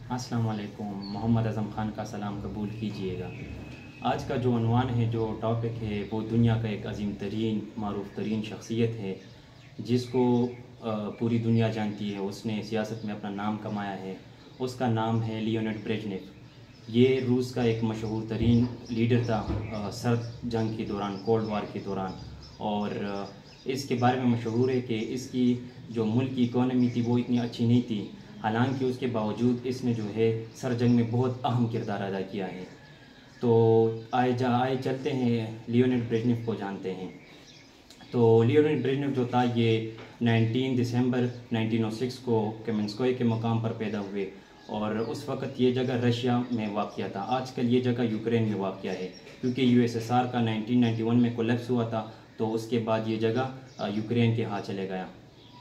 अस्सलाम वालेकुम। मोहम्मद अज़म ख़ान का सलाम कबूल कीजिएगा। आज का जो उन्वान है, जो टॉपिक है, वो दुनिया का एक अज़ीम तरीन मारूफ़ तरीन शख्सियत है जिसको पूरी दुनिया जानती है। उसने सियासत में अपना नाम कमाया है। उसका नाम है लियोनिड ब्रेजनेव। ये रूस का एक मशहूर तरीन लीडर था सर्द जंग के दौरान, कोल्ड वार के दौरान। और इसके बारे में मशहूर है कि इसकी जो मुल्क की इकोनॉमी थी वो इतनी अच्छी नहीं थी, हालांकि उसके बावजूद इसने जो है सर जंग में बहुत अहम किरदार अदा किया है। तो आए चलते हैं लियोनिड ब्रेजनेव को जानते हैं। तो लियोनिड ब्रेजनेव जो था ये 19 दिसंबर 1906 को केमेंस्कोय के मकाम पर पैदा हुए और उस वक़्त ये जगह रशिया में वाक़या था। आजकल ये जगह यूक्रेन में वाक़या है, क्योंकि यूएसएसआर का 1991 में कोलैप्स हुआ था, तो उसके बाद ये जगह यूक्रेन के हाथ चले गया।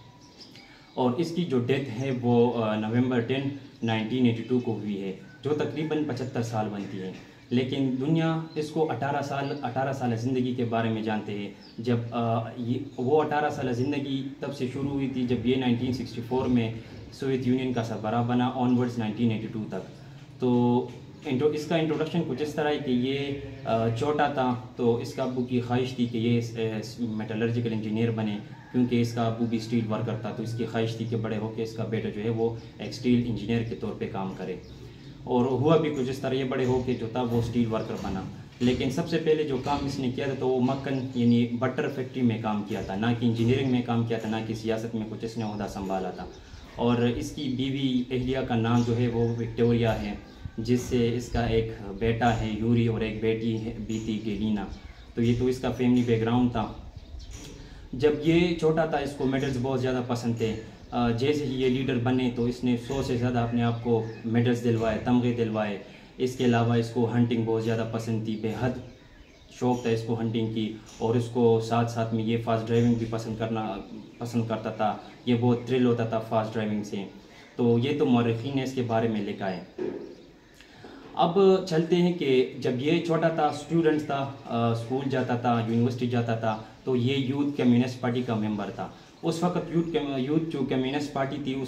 और इसकी जो डेथ है वो नवंबर 10 1982 को हुई है, जो तकरीबन 75 साल बनती है। लेकिन दुनिया इसको 18 साल ज़िंदगी के बारे में जानते हैं। जब वो 18 साल ज़िंदगी तब से शुरू हुई थी जब ये 1964 में सोवियत यूनियन का सरबराह बना, ऑनवर्ड्स 1982 तक। तो इसका इंट्रोडक्शन कुछ इस तरह है कि ये छोटा था तो इसका अब्बू की ख्वाहिश थी कि ये मेटलर्जिकल इंजीनियर बने, क्योंकि इसका अब्बू भी स्टील वर्कर था। तो इसकी ख्वाहिश थी कि बड़े होकर इसका बेटा जो है वो एक स्टील इंजीनियर के तौर पे काम करे। और हुआ भी कुछ इस तरह, ये बड़े होकर जो था वो स्टील वर्कर बना। लेकिन सबसे पहले जो काम इसने किया था तो वो मक्खन यानी बटर फैक्ट्री में काम किया था, ना कि इंजीनियरिंग में काम किया था, ना कि सियासत में कुछ इसने ओहदा संभाला था। और इसकी बीवी एहलिया का नाम जो है वो विक्टोरिया है, जिससे इसका एक बेटा है यूरी और एक बेटी है बीती गेलिना। तो ये तो इसका फैमिली बैकग्राउंड था। जब ये छोटा था इसको मेडल्स बहुत ज़्यादा पसंद थे। जैसे ही ये लीडर बने तो इसने 100 से ज़्यादा अपने आप को मेडल्स दिलवाए, तमगे दिलवाए। इसके अलावा इसको हंटिंग बहुत ज़्यादा पसंद थी, बेहद शौक़ था इसको हंटिंग की। और इसको साथ साथ में ये फास्ट ड्राइविंग भी पसंद करता था। ये बहुत थ्रिल होता था फास्ट ड्राइविंग से। तो ये तो मौरखीन ने इसके बारे में लिखा है। अब चलते हैं कि जब ये छोटा था, स्टूडेंट था, स्कूल जाता था, यूनिवर्सिटी जाता था, तो ये यूथ कम्युनिस्ट पार्टी का मेंबर था। उस वक्त यूथ जो कम्युनिस्ट पार्टी थी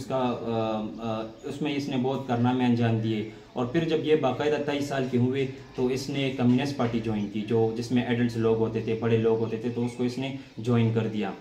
उसमें इसने बहुत कारनामे अंजाम दिए। और फिर जब ये बाकायदा 23 साल के हुए तो इसने कम्युनिस्ट पार्टी ज्वाइन की, जो जिसमें एडल्ट लोग होते थे, बड़े लोग होते थे, तो उसको इसने ज्वाइन कर दिया।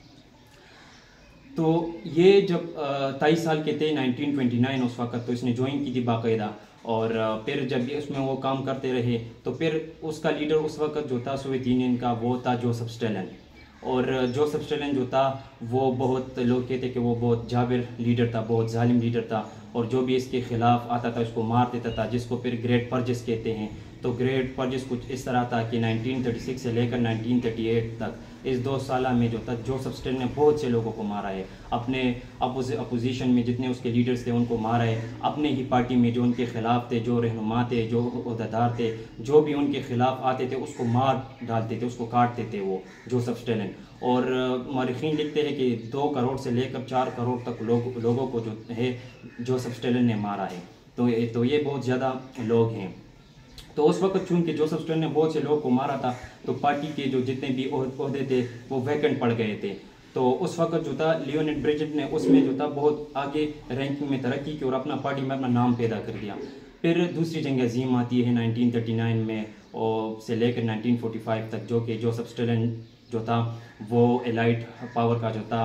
तो ये जब 23 साल के थे 1929 उस वक्त, तो इसने ज्वाइन की थी बाकायदा। और फिर जब ये उसमें वो काम करते रहे तो फिर उसका लीडर उस वक्त जो था सोवियत यूनियन का, वो था जोसेफ स्टालिन। और जोसेफ स्टालिन जो था वो बहुत लोग कहते कि वो बहुत जाबिर लीडर था, बहुत जालिम लीडर था। और जो भी इसके खिलाफ आता था उसको मार देता था, जिसको फिर ग्रेट परचेस कहते हैं। तो ग्रेट परचेस कुछ इस तरह था कि 1936 से लेकर 1938 तक इस 2 साल में जो था जोसेफ स्टालिन ने बहुत से लोगों को मारा है। अपने अपोजिशन में जितने उसके लीडर्स थे उनको मारा है। अपने ही पार्टी में जो उनके खिलाफ थे, जो रहनुमा थे, जो अहदेदार थे, जो भी उनके खिलाफ आते थे उसको मार डालते थे, उसको काटते थे वो जोसेफ स्टालिन। और मौरखीन लिखते हैं कि 2 करोड़ से लेकर 4 करोड़ तक लोगों को जो है जोसेफ स्टालिन ने मारा है। तो ये बहुत ज़्यादा लोग हैं। तो उस वक्त चूंकि जोसेफ स्टालिन ने बहुत से लोगों को मारा था, तो पार्टी के जो जितने भी ओहदे थे वो वैकेंट पड़ गए थे। तो उस वक्त जो था लियोनिड ब्रेजनेव ने उसमें जो था बहुत आगे रैंकिंग में तरक्की की और अपना पार्टी में अपना नाम पैदा कर दिया। फिर दूसरी जंग अजीम आती है 1939 में और से लेकर 1945 तक, जो कि जोसेफ स्टालिन जो था वो एलाइट पावर का जो था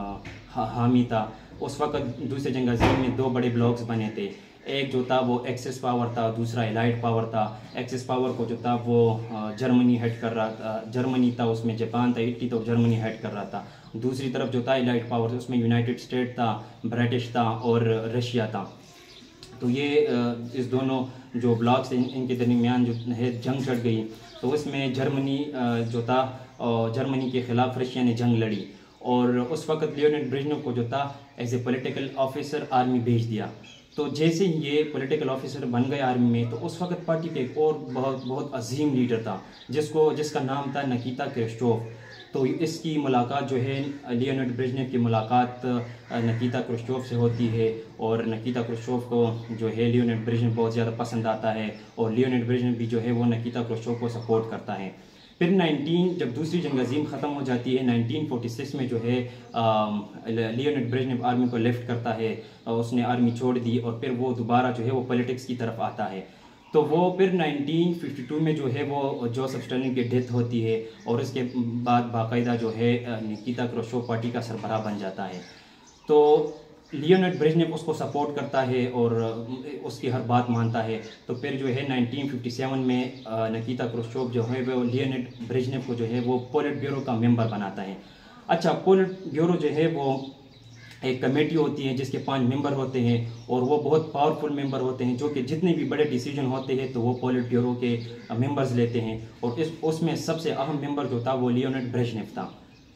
हामी था। उस वक्त दूसरी जंग अजीम में 2 बड़े ब्लॉक्स बने थे। एक जो था वो एक्सेस पावर था, दूसरा एलाइट पावर था। एक्सेस पावर को जो था वो जर्मनी हेड कर रहा था, जर्मनी था, उसमें जापान था, इटली, तो जर्मनी हेड कर रहा था। दूसरी तरफ जो था एलाइट पावर, उसमें यूनाइटेड स्टेट था, ब्रिटिश था और रशिया था। तो ये इस दोनों जो ब्लॉक्स इनके दरमियान जो है जंग चढ़ गई। तो उसमें जर्मनी जो था, जर्मनी के ख़िलाफ़ रशिया ने जंग लड़ी। और उस वक्त लियोनिड ब्रेजनेव को जो था as a political officer army भेज दिया। तो जैसे ही ये पॉलिटिकल ऑफिसर बन गए आर्मी में, तो उस वक्त पार्टी के एक और बहुत अजीम लीडर था जिसका नाम था निकिता क्रुश्चोव। तो इसकी मुलाकात जो है लियोनिड ब्रेजनेव की मुलाकात निकिता क्रुश्चोव से होती है। और निकिता क्रुश्चोव को जो है लियोनिड ब्रेजनेव बहुत ज़्यादा पसंद आता है और लियोनिड ब्रेजनेव भी जो है वो निकिता क्रुश्चोव को सपोर्ट करता है। फिर जब दूसरी जंग अजीम ख़त्म हो जाती है 1946 में जो है लियोनिड ब्रेजनेव आर्मी को लेफ्ट करता है, उसने आर्मी छोड़ दी और फिर वो दोबारा जो है वो पॉलिटिक्स की तरफ आता है। तो वो फिर 1952 में जो है वो जोसेफ स्टालिन की डेथ होती है और उसके बाद बाकायदा जो है निकिता क्रुश्चोव पार्टी का सरबराह बन जाता है। तो लियोनिड ब्रेजनेव उसको सपोर्ट करता है और उसकी हर बात मानता है। तो फिर जो है 1957 में निकिता क्रुश्चोव जो है वो लियोनिड ब्रेजनेव को जो है वो पोलिट ब्यूरो का मेंबर बनाता है। अच्छा, पोलिट ब्यूरो जो है वो एक कमेटी होती है जिसके 5 मेंबर होते हैं और वो बहुत पावरफुल मेंबर होते हैं, जो कि जितने भी बड़े डिसीजन होते हैं तो वो पोलिट ब्यूरो के मेंबर्स लेते हैं। और उसमें सबसे अहम मेंबर जो था वो लियोनिड ब्रेजनेव था।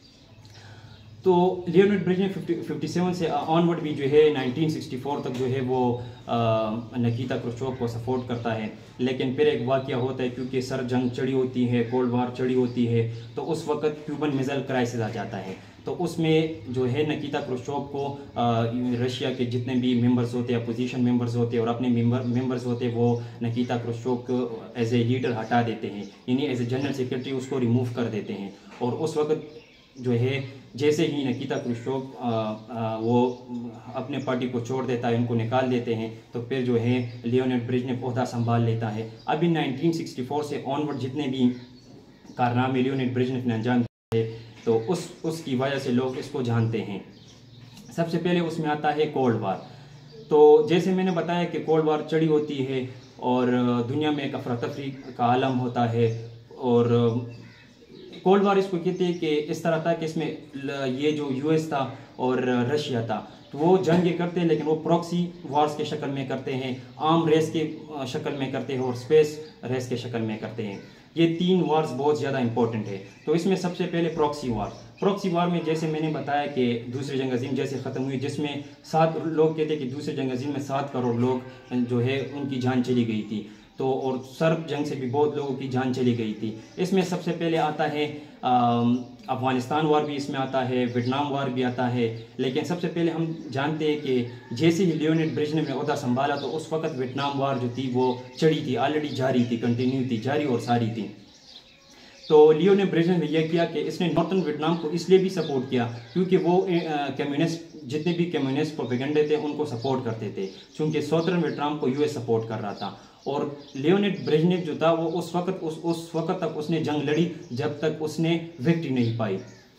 तो लियोनिड ब्रेजनेव 57 से ऑनवर्ड भी जो है 1964 तक जो है वो निकिता क्रुश्चोव को सपोर्ट करता है। लेकिन फिर एक वाक़या होता है, क्योंकि सर जंग चढ़ी होती है, कोल्ड वार चढ़ी होती है, तो उस वक्त क्यूबन मिसाइल क्राइसिस आ जाता है। तो उसमें जो है निकिता क्रुश्चोव को रशिया के जितने भी मेंबर्स होते हैं, अपोजिशन मेंबर्स होते हैं और अपने मेंबर्स होते हैं, वो निकिता क्रुश्चोव को एज ए लीडर हटा देते हैं, यानी एज ए जनरल सेक्रेटरी उसको रिमूव कर देते हैं। और उस वक्त जो है जैसे ही निकिता क्रुश्चोव वो अपने पार्टी को छोड़ देता है, उनको निकाल देते हैं, तो फिर जो है लियोनिड ब्रेजनेव ओहदा संभाल लेता है। अभी 1964 से ऑनवर्ड जितने भी कारनामे लियोनिड ब्रेजनेव ने अंजाम दिए तो उसकी वजह से लोग इसको जानते हैं। सबसे पहले उसमें आता है कोल्ड वार। तो जैसे मैंने बताया कि कोल्ड वार चढ़ी होती है और दुनिया में एक अफरा तफरी का आलम होता है। और कोल्ड वार इसको कहते हैं कि इस तरह था कि इसमें ये जो यूएस था और रशिया था, तो वो जंग करते हैं, लेकिन वो प्रॉक्सी वार्स के शक्ल में करते हैं, आर्म रेस के शक्ल में करते हैं और स्पेस रेस के शक्ल में करते हैं। ये 3 वार्स बहुत ज़्यादा इंपॉर्टेंट है। तो इसमें सबसे पहले प्रॉक्सी वार में जैसे मैंने बताया कि दूसरी जंग अजीम जैसे ख़त्म हुई, जिसमें 7 लोग कहते हैं कि दूसरी जंग अजीम में 7 करोड़ लोग जो है उनकी जान चली गई थी। तो और सर्ब जंग से भी बहुत लोगों की जान चली गई थी। इसमें सबसे पहले आता है अफ़गानिस्तान वार भी इसमें आता है, वियतनाम वार भी आता है। लेकिन सबसे पहले हम जानते हैं कि जैसे ही लियोनिड ब्रेजनेव ने ओहदा संभाला तो उस वक्त वियतनाम वार जो थी वो चढ़ी थी, ऑलरेडी जारी थी, कंटिन्यू थी, जारी और सारी थी। तो लियोनिड ब्रेजनेव ने यह किया कि इसने नॉर्थन वियतनाम को इसलिए भी सपोर्ट किया क्योंकि वो कम्युनिस्ट जितने भी कम्युनिस्ट प्रोपेगेंडे थे उनको सपोर्ट करते थे, क्योंकि सॉदर्न वियतनाम को यूएस सपोर्ट कर रहा था। और लियोनिड ब्रेजनेव जो था वो उस वक्त तक उसने जंग लड़ी जब तक उसने विक्ट्री नहीं पाई।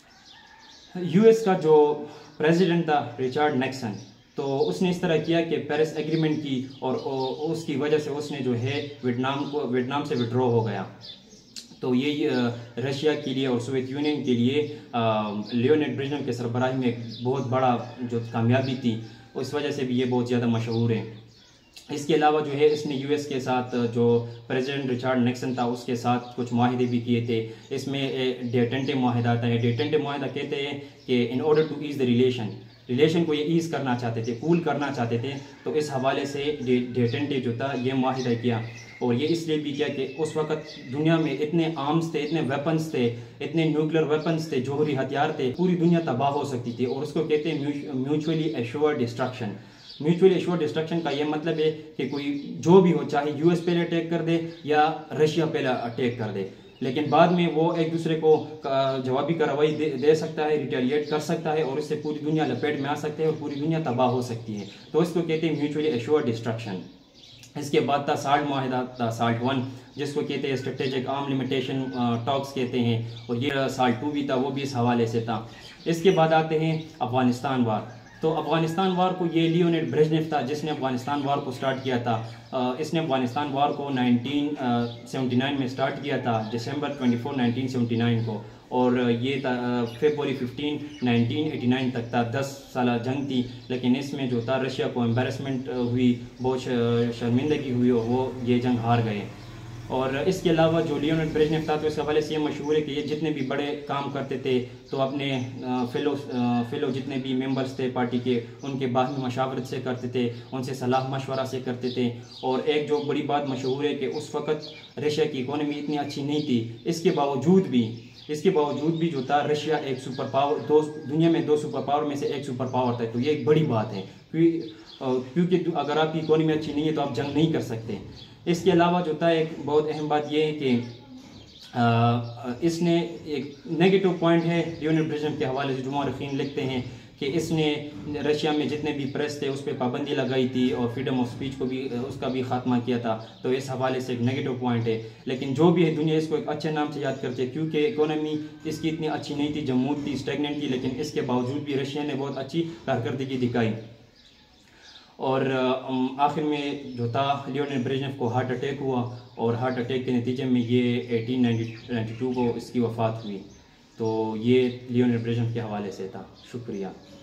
यूएस का जो प्रेसिडेंट था रिचर्ड निक्सन, तो उसने इस तरह किया कि पेरिस एग्रीमेंट की और उसकी वजह से उसने जो है वियतनाम से विड्रॉ हो गया। तो ये रशिया के लिए और सोवियत यूनियन के लिए लियोनिड ब्रेजनेव के सरबराही में एक बहुत बड़ा जो कामयाबी थी, उस वजह से भी ये बहुत ज़्यादा मशहूर है। इसके अलावा जो है इसने यूएस के साथ जो प्रेसिडेंट रिचर्ड निक्सन था उसके साथ कुछ माहिदे भी किए थे। इसमें डेटेंटे माहिदा आता है। डेटेंटे माहिदा कहते हैं कि in order to ease the relation को ये ईज़ करना चाहते थे, कूल करना चाहते थे। तो इस हवाले से डेटेंटे जो था ये माहिदा किया। और ये इसलिए भी किया कि उस वक्त दुनिया में इतने आर्म्स थे, इतने वेपन्स थे, इतने न्यूक्लियर वेपन्स थे, जोहरी हथियार थे, पूरी दुनिया तबाह हो सकती थी। और उसको कहते हैं mutually assured destruction. Mutually assured destruction का ये मतलब है कि कोई जो भी हो, चाहे यूएस पहले अटैक कर दे या रशिया पहले अटैक कर दे, लेकिन बाद में वो एक दूसरे को जवाबी कार्रवाई दे सकता है, रिटेलिएट कर सकता है और इससे पूरी दुनिया लपेट में आ सकती है और पूरी दुनिया तबाह हो सकती है। तो इसको कहते हैं म्यूचुअली एश्योर्ड डिस्ट्रक्शन। इसके बाद था साल्ट माहिदा था, साल्ट 1, जिसको कहते हैं स्ट्रेटेजिक आर्म लिमिटेशन टॉक्स कहते हैं। और ये साल्ट 2 भी था, वो भी इस हवाले से था। इसके बाद आते हैं अफगानिस्तान वार। तो अफगानिस्तान वार को ये लियोनिड ब्रेजनेव था जिसने अफगानिस्तान वार को स्टार्ट किया था। इसने अफगानिस्तान वार को 1979 में स्टार्ट किया था, दिसंबर 24, 1979 को। और ये फरवरी 15, 1989 तक था। 10 साल जंग थी, लेकिन इसमें जो था रशिया को एम्बेरसमेंट हुई, बहुत शर्मिंदगी हुई और वो ये जंग हार गए। और इसके अलावा जो लियोनिड ब्रेजनेव था तो इस हवाले से ये मशहूर है कि ये जितने भी बड़े काम करते थे तो अपने फेलो जितने भी मेंबर्स थे पार्टी के उनके बाहमी मशावरत से करते थे, उनसे सलाह मशवरा से करते थे। और एक जो बड़ी बात मशहूर है कि उस वक़्त रशिया की इकोनॉमी इतनी अच्छी नहीं थी, इसके बावजूद भी जो था रशिया एक सुपर पावर, दुनिया में 2 सुपर पावर में से एक सुपर पावर था। तो ये एक बड़ी बात है क्योंकि अगर आपकी इकोनॉमी अच्छी नहीं है तो आप जंग नहीं कर सकते। इसके अलावा जो था एक बहुत अहम बात यह है कि इसने एक नेगेटिव पॉइंट है लियोनिड ब्रेजनेव के हवाले से, जो मौरखीन लिखते हैं कि इसने रशिया में जितने भी प्रेस थे उस पर पाबंदी लगाई थी और फ्रीडम ऑफ स्पीच को भी उसका भी खात्मा किया था। तो इस हवाले से एक नेगेटिव पॉइंट है। लेकिन जो भी है, दुनिया इसको एक अच्छे नाम से याद करती है, क्योंकि इकोनॉमी इसकी इतनी अच्छी नहीं थी, जमूद थी, स्टेगनेंट थी, लेकिन इसके बावजूद भी रशिया ने बहुत अच्छी कारकर्दगी दिखाई। और आखिर में जो था, लियोनिड ब्रेजनेव को हार्ट अटैक हुआ और हार्ट अटैक के नतीजे में ये 1892 को इसकी वफ़ात हुई। तो ये लियोनिड ब्रेजनेव के हवाले से था। शुक्रिया।